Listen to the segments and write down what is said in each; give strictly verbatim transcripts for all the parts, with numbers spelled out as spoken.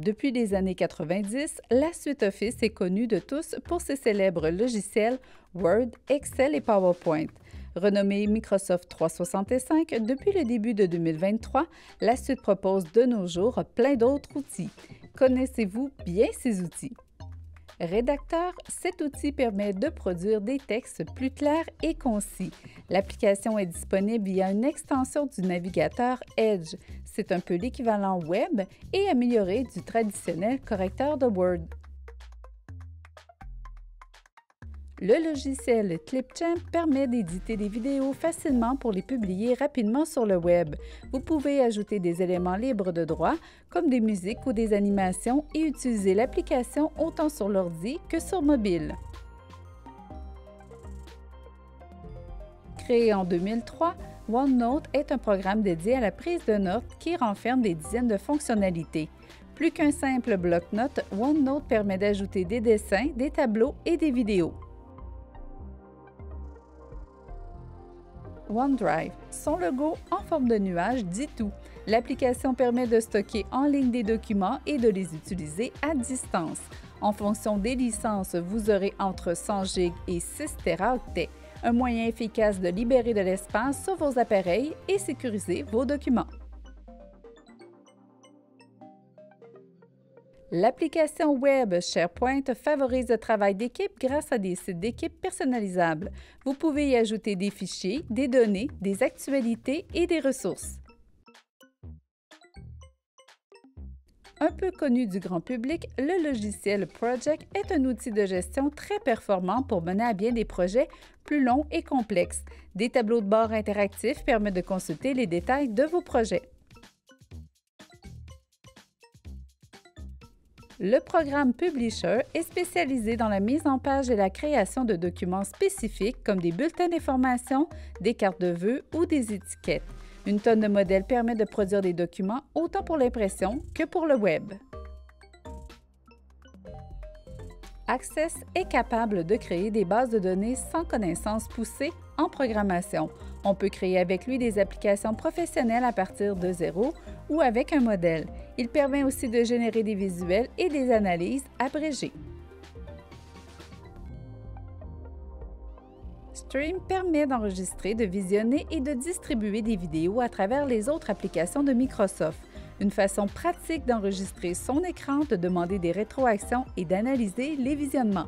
Depuis les années quatre-vingt-dix, la suite Office est connue de tous pour ses célèbres logiciels Word, Excel et PowerPoint. Renommée Microsoft trois cent soixante-cinq, depuis le début de deux mille vingt-trois, la suite propose de nos jours plein d'autres outils. Connaissez-vous bien ces outils? Rédacteur, cet outil permet de produire des textes plus clairs et concis. L'application est disponible via une extension du navigateur Edge. C'est un peu l'équivalent web et amélioré du traditionnel correcteur de Word. Le logiciel Clipchamp permet d'éditer des vidéos facilement pour les publier rapidement sur le web. Vous pouvez ajouter des éléments libres de droit, comme des musiques ou des animations, et utiliser l'application autant sur l'ordi que sur mobile. Créé en deux mille trois, OneNote est un programme dédié à la prise de notes qui renferme des dizaines de fonctionnalités. Plus qu'un simple bloc-notes, OneNote permet d'ajouter des dessins, des tableaux et des vidéos. OneDrive. Son logo en forme de nuage dit tout. L'application permet de stocker en ligne des documents et de les utiliser à distance. En fonction des licences, vous aurez entre cent gigs et six téraoctets. Un moyen efficace de libérer de l'espace sur vos appareils et sécuriser vos documents. L'application web SharePoint favorise le travail d'équipe grâce à des sites d'équipe personnalisables. Vous pouvez y ajouter des fichiers, des données, des actualités et des ressources. Un peu connu du grand public, le logiciel Project est un outil de gestion très performant pour mener à bien des projets plus longs et complexes. Des tableaux de bord interactifs permettent de consulter les détails de vos projets. Le programme Publisher est spécialisé dans la mise en page et la création de documents spécifiques comme des bulletins d'information, des cartes de vœux ou des étiquettes. Une tonne de modèles permet de produire des documents autant pour l'impression que pour le web. Access est capable de créer des bases de données sans connaissances poussées en programmation. On peut créer avec lui des applications professionnelles à partir de zéro ou avec un modèle. Il permet aussi de générer des visuels et des analyses abrégées. Stream permet d'enregistrer, de visionner et de distribuer des vidéos à travers les autres applications de Microsoft. Une façon pratique d'enregistrer son écran, de demander des rétroactions et d'analyser les visionnements.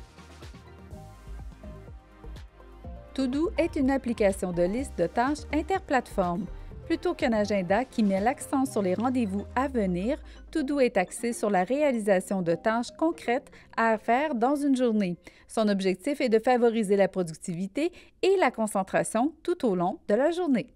To-Do est une application de liste de tâches interplateforme. Plutôt qu'un agenda qui met l'accent sur les rendez-vous à venir, To-Do est axé sur la réalisation de tâches concrètes à faire dans une journée. Son objectif est de favoriser la productivité et la concentration tout au long de la journée.